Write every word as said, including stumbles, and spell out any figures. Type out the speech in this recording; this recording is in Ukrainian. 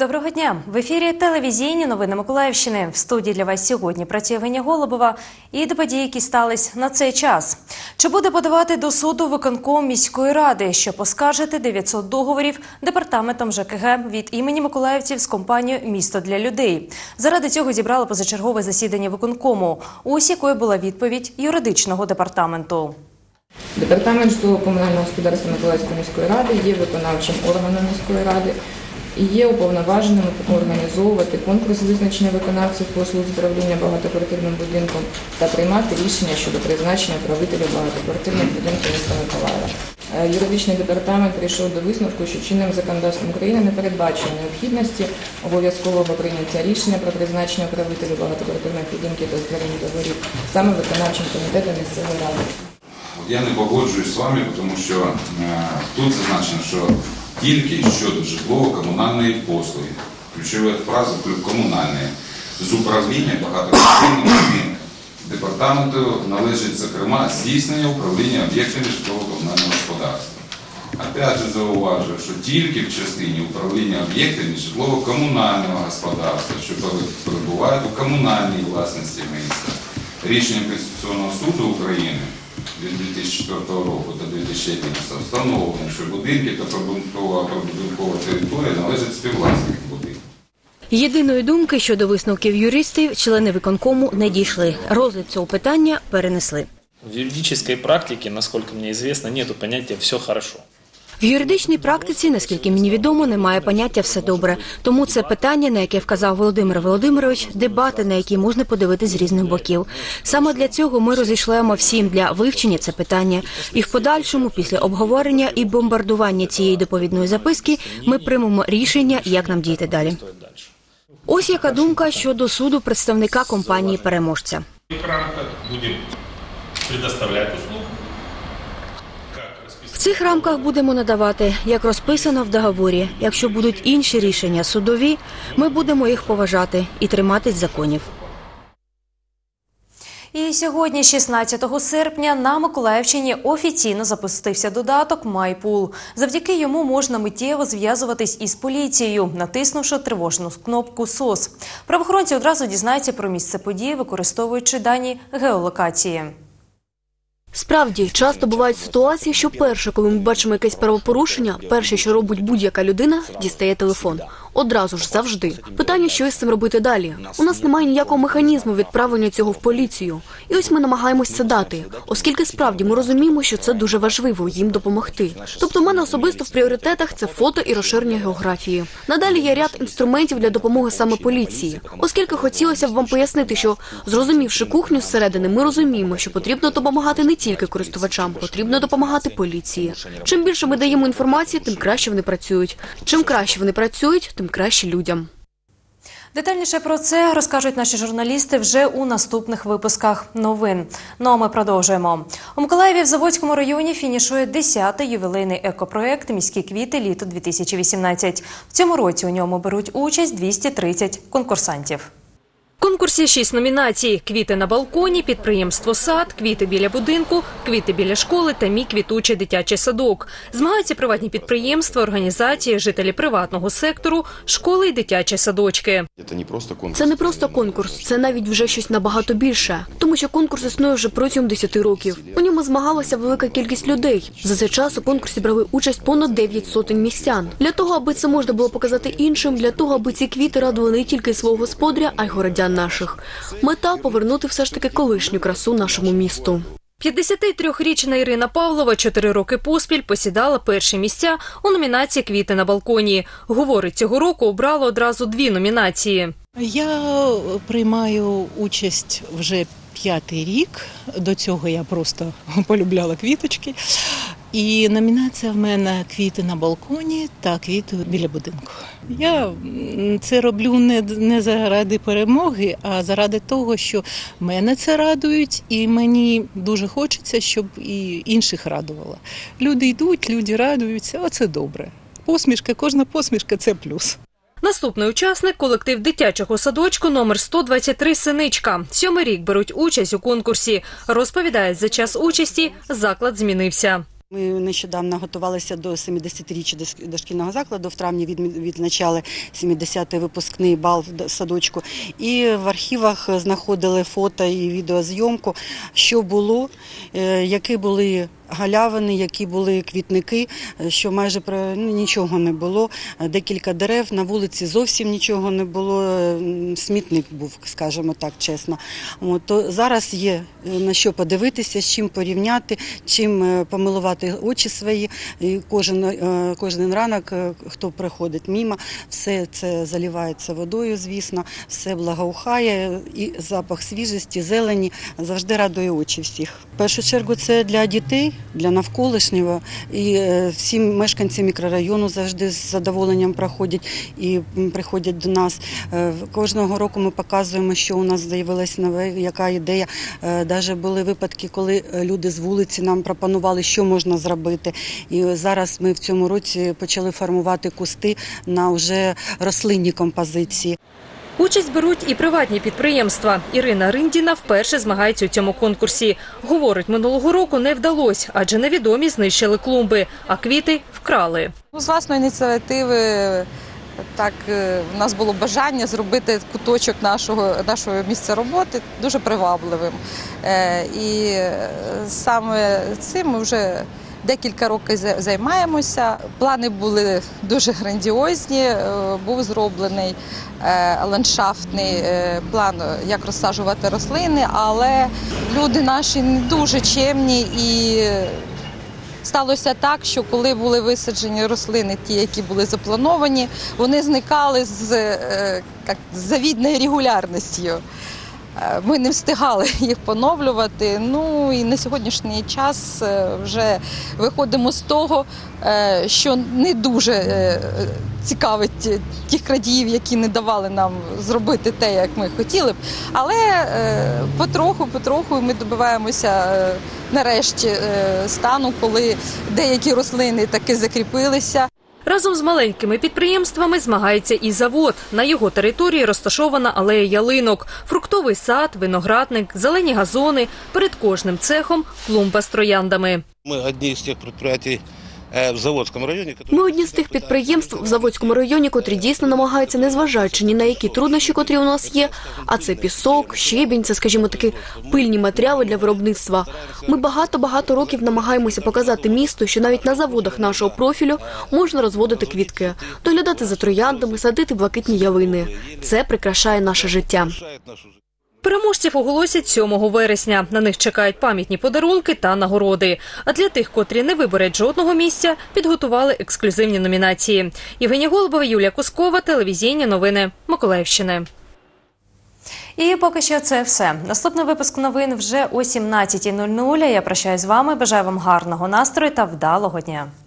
Доброго дня! В ефірі телевізійні новини Миколаївщини. В студії для вас сьогодні працює Євгенія Голубова. І до подій, які стались на цей час. Чи буде подавати до суду виконком міської ради, щоб оскаржити дев'ятсот договорів департаментом ЖКГ від імені миколаївців з компанією «Місто для людей». Заради цього зібрали позачергове засідання виконкому, ось якою була відповідь юридичного департаменту. Департамент житлово-комунального господарства Миколаївської міської ради є виконавчим органом міської ради і є уповноваженим організовувати конкурс визначення виконавців послуг з управління багатоквартирним будинком та приймати рішення щодо призначення управителів багатоквартирних будинків міста Миколаєва. Юридичний департамент прийшов до висновку, що чинним законодавством України не передбачено необхідності обов'язкового прийняття рішення про призначення управителів багатоквартирних будинків та створення договорів саме виконавчим комітетом місцевої ради. Я не погоджуюсь з вами, тому що е, тут зазначено, що тільки щодо житлово-комунальної послуги, ключова фраза комунальної, з управління багатоквартирних будинків департаменту належить, зокрема, здійснення управління об'єктами житлово-комунального господарства. Опять же зауважую, що тільки в частині управління об'єктами житлово-комунального господарства, що перебувають у комунальній власності міста, рішенням Конституційного суду України від дві тисячі четвертого року до дві тисячі одинадцятого встановлено, що будинки та прибудинкова прибудинкова територія належать співвласникам будинку. Єдиної думки щодо висновків юристів члени виконкому не дійшли. Розгляд цього питання перенесли. В юридичній практиці, наскільки мені відомо, немає поняття «все хорошо». В юридичній практиці, наскільки мені відомо, немає поняття «все добре». Тому це питання, на яке вказав Володимир Володимирович, дебати, на які можна подивитися з різних боків. Саме для цього ми розійшлемо всім для вивчення це питання. І в подальшому, після обговорення і бомбардування цієї доповідної записки, ми приймемо рішення, як нам діяти далі. Ось яка думка щодо суду представника компанії-переможця. В цих рамках будемо надавати, як розписано в договорі. Якщо будуть інші рішення судові, ми будемо їх поважати і триматись законів. І сьогодні, шістнадцятого серпня, на Миколаївщині офіційно запустився додаток «Майпул». Завдяки йому можна миттєво зв'язуватись із поліцією, натиснувши тривожну кнопку «СОС». Правоохоронці одразу дізнаються про місце події, використовуючи дані геолокації. Справді, часто бувають ситуації, що перше, коли ми бачимо якесь правопорушення, перше, що робить будь-яка людина, дістає телефон. Одразу ж, завжди. Питання, що із цим робити далі. У нас немає ніякого механізму відправлення цього в поліцію. І ось ми намагаємось це дати, оскільки справді ми розуміємо, що це дуже важливо їм допомогти. Тобто в мене особисто в пріоритетах це фото і розширення географії. Надалі є ряд інструментів для допомоги саме поліції. Оскільки хотілося б вам пояснити, що, зрозумівши кухню зсередини, ми розуміємо, що потрібно допомагати не тільки користувачам, потрібно допомагати поліції. Чим більше ми даємо інформації, тим краще вони працюють. Чим краще вони працюють, тим краще людям. Детальніше про це розкажуть наші журналісти вже у наступних випусках новин. Ну а ми продовжуємо. У Миколаєві в Заводському районі фінішує десятий ювілейний екопроект «Міські квіти. Літо-дві тисячі вісімнадцять». В цьому році у ньому беруть участь двісті тридцять конкурсантів. В конкурсі шість номінацій – квіти на балконі, підприємство «Сад», квіти біля будинку, квіти біля школи та мій квітучий дитячий садок. Змагаються приватні підприємства, організації, жителі приватного сектору, школи і дитячі садочки. Це не просто конкурс, це навіть вже щось набагато більше. Тому що конкурс існує вже протягом десяти років. У ньому змагалася велика кількість людей. За цей час у конкурсі брали участь понад дев'ять сотень містян. Для того, аби це можна було показати іншим, для того, аби ці квіти радували не тільки свого господаря, а й городян наших. Мета – повернути все ж таки колишню красу нашому місту. п'ятдесятитрирічна Ірина Павлова чотири роки поспіль посідала перші місця у номінації «Квіти на балконі». Говорить, цього року обрала одразу дві номінації. Я приймаю участь вже п'ятий рік. До цього я просто полюбляла квіточки. І номінація в мене «Квіти на балконі» та «Квіти біля будинку». Я це роблю не, не заради перемоги, а заради того, що мене це радують, і мені дуже хочеться, щоб і інших радувало. Люди йдуть, люди радуються, оце добре. Посмішка, кожна посмішка – це плюс. Наступний учасник – колектив дитячого садочку номер сто двадцять три «Синичка». Сьомий рік беруть участь у конкурсі. Розповідають, за час участі заклад змінився. Ми нещодавно готувалися до семидесятиріччя дошкільного закладу, в травні відзначали сімдесятий випускний бал в садочку. І в архівах знаходили фото і відеозйомку, що було, які були галявини, які були квітники, що майже ну, нічого не було. Декілька дерев, на вулиці зовсім нічого не було, смітник був, скажімо так, чесно. От, то зараз є на що подивитися, з чим порівняти, чим помилувати очі свої. І кожен, кожен ранок, хто приходить мимо, все це заливається водою, звісно, все благоухає, і запах свіжості, зелені завжди радує очі всіх. В першу чергу це для дітей, для навколишнього, і всі мешканці мікрорайону завжди з задоволенням проходять і приходять до нас. Кожного року ми показуємо, що у нас з'явилася нова, яка ідея. Навіть були випадки, коли люди з вулиці нам пропонували, що можна зробити. І зараз ми в цьому році почали формувати кусти на вже рослинні композиції. Участь беруть і приватні підприємства. Ірина Риндіна вперше змагається у цьому конкурсі. Говорить, минулого року не вдалося, адже невідомі знищили клумби, а квіти вкрали. З власної ініціативи так в нас було бажання зробити куточок нашого, нашого місця роботи дуже привабливим. І саме цим ми вже декілька років займаємося. Плани були дуже грандіозні, був зроблений ландшафтний план, як розсаджувати рослини, але люди наші не дуже чемні, і сталося так, що коли були висаджені рослини, ті, які були заплановані, вони зникали з, як, з завідною регулярністю. Ми не встигали їх поновлювати, ну і на сьогоднішній час вже виходимо з того, що не дуже цікавить тих крадіїв, які не давали нам зробити те, як ми хотіли б. Але потроху-потроху ми добиваємося нарешті стану, коли деякі рослини таки закріпилися. Разом з маленькими підприємствами змагається і завод. На його території розташована алея ялинок, фруктовий сад, виноградник, зелені газони. Перед кожним цехом клумба з трояндами. Ми одні з тих підприємств в Заводському районі. Ми одні з тих підприємств в Заводському районі, котрі дійсно намагаються, незважаючи ні на які труднощі, котрі у нас є, а це пісок, щебінь, це, скажімо, такі пильні матеріали для виробництва. Ми багато-багато років намагаємося показати місту, що навіть на заводах нашого профілю можна розводити квітки, доглядати за трояндами, садити блакитні ялини. Це прикрашає наше життя. Переможців оголосять сьомого вересня. На них чекають пам'ятні подарунки та нагороди. А для тих, котрі не виберуть жодного місця, підготували ексклюзивні номінації. Євгенія Голубова, Юлія Кускова, телевізійні новини Миколаївщини. І поки що це все. Наступний випуск новин вже о сімнадцятій нуль нуль. Я прощаюсь з вами, бажаю вам гарного настрою та вдалого дня.